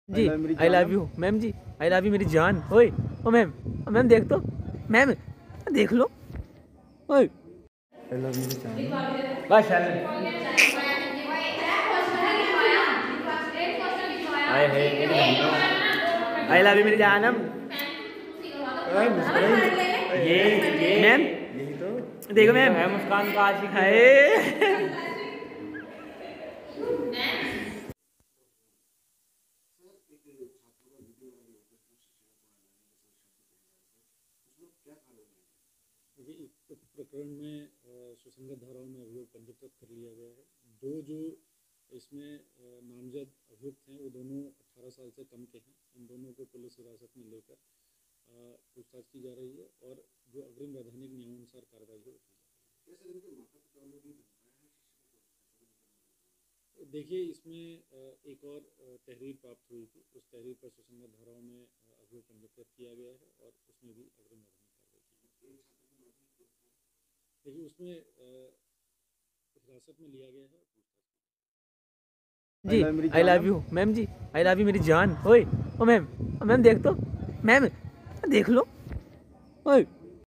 Ji I love you ma'am जी, I love you मेरी जान। ओए ओ मैम, ओ मैम देख तो, मैम देख लो। ओए आई लव यू मेरी जान। बस आए है मेरी जानम, आई लव यू मेरी जानम। ये मैम, यही तो देखो मैम है मुस्कान का आशिक है। देखिए, इस प्रकरण में सुसंगत धाराओं में अभियोग पंजीकृत कर लिया गया है। दो जो इसमें नामजद अभियुक्त हैं वो दोनों 18 साल से कम के हैं। इन दोनों को पुलिस हिरासत में लेकर पूछताछ की जा रही है और जो अग्रिम वैधानिक नियमानुसार कार्रवाई है उठी जा रही है। देखिए, इसमें एक और तहरीर प्राप्त हुई थी। उस तहरीर पर सुसंगत धाराओं में अभियोग पंजीकृत किया गया है और उसमें भी अग्रिम वैधानिक कार्रवाई की गई। देखिए, उसमें हिरासत में लिया गया है। जी आई लव यू मैम जी, आई लव यू मेरी जान। ओए ओ मैम, ओ मैम देख तो, मैम देख लो। ओए